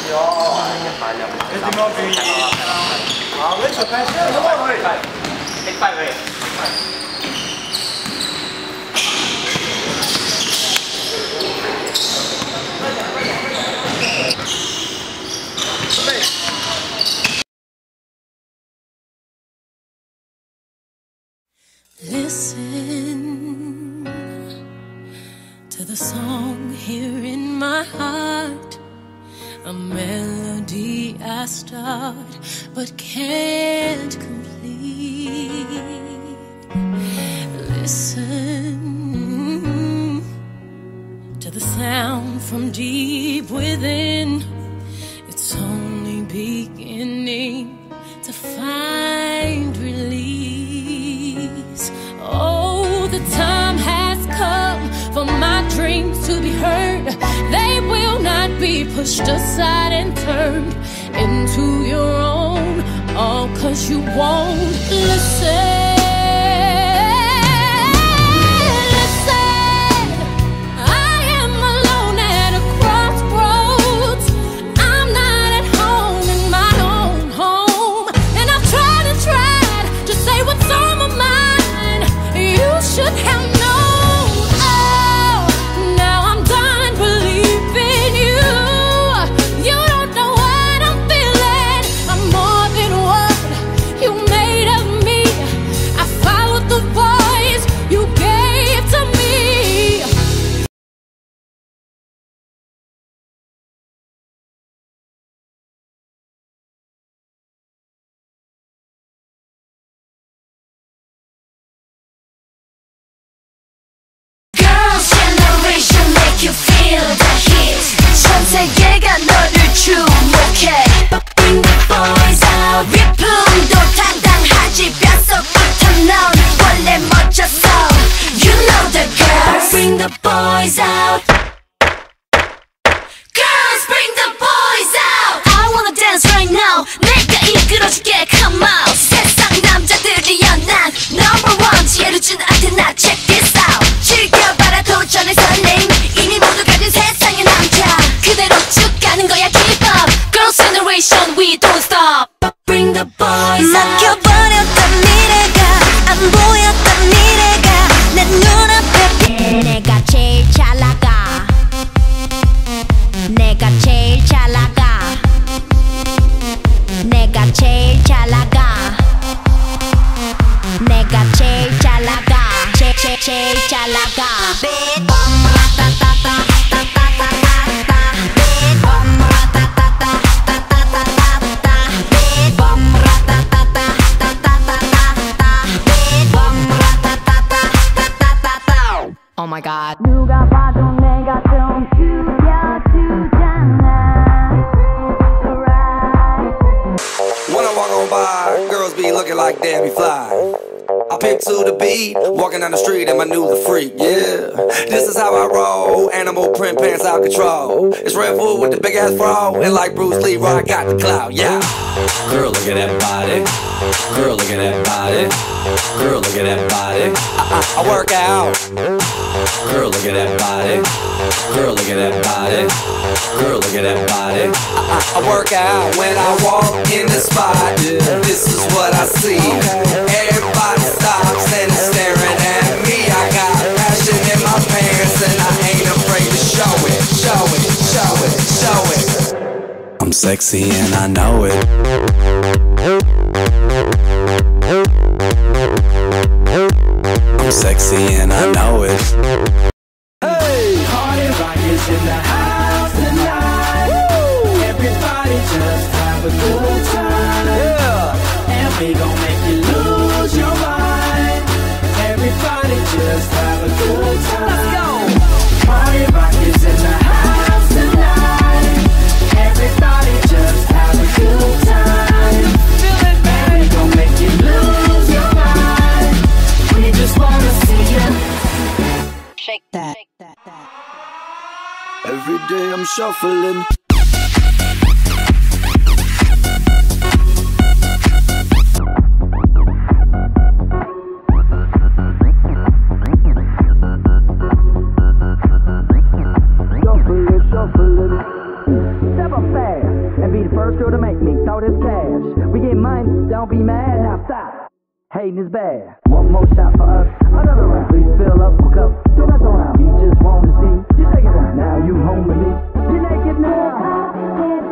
Listen to the song here in my heart, a melody I start but can't complete. Listen to the sound from deep within. It's only beginning to find release. Oh, the time has come for my dreams to be heard. They will not be pushed aside and turned into your own, all 'cause you won't listen. You feel the heat. 전 세계가 너를 주목해. Bring the boys out. 리품도 당당하지. 뼛속부터 넌 원래 멋졌어. You know the girls. Bring the boys out. Girls, bring the boys out. I wanna dance right now. 내가 이끌어줄게. Come out. 세상 남자들이여 난 number one. 지혜를 준 아테나. Check this out. 즐겨봐라 도전의 설렘. 이미 모두 가진 세상의 남자. 그대로 쭉 가는 거야. Keep up. Girls generation we don't stop. Bring the boys out. 막혀버렸던 미래가 안 보였던 미래가 내 눈앞에. 내가 제일 잘 나가. 내가 제일 잘 나가. 내가 제일 잘 나가. 내가 제일 잘 나가. 제일 잘 나가. Oh my God. 누가 봐도 내가 좀 죽여주잖아. When I walk on by, girls be looking like Debbie Fly. I pick to the beat, walking down the street and my new the freak, yeah. This is how I roll, animal print pants out control. It's Red Bull with the big ass bra, and like Bruce Lee, I got the clout, yeah. Girl, look at that body. Girl, look at that body. Girl, look at that body. I work out. Girl, look at that body. Girl, look at that body. Girl, look at that body. I work out when I walk in the spot. This is what I see. Everybody stops and is staring at me. I got passion in my pants and I ain't afraid to show it. Show it, show it, show it. I'm sexy and I know it. I'm sexy and I know it. Hey, party rock is in the house tonight. Woo! Everybody just have a good time. Yeah. And we gon' make you lose your mind. Everybody just have a good time. Let's go. Party rock is in the house tonight. Everybody just have a good time. Feel it, man. And we gon' make you lose your mind. We just wanna see you Shake that. Every day I'm shuffling. Shuffling. Step up fast. the first girl to make me throw this cash. We get money, don't be mad, now stop. Hating is bad. One more shot for us, another round. Please fill up my cup, don't mess around. We just wanna see you shake it out. Now you home with me, you naked now.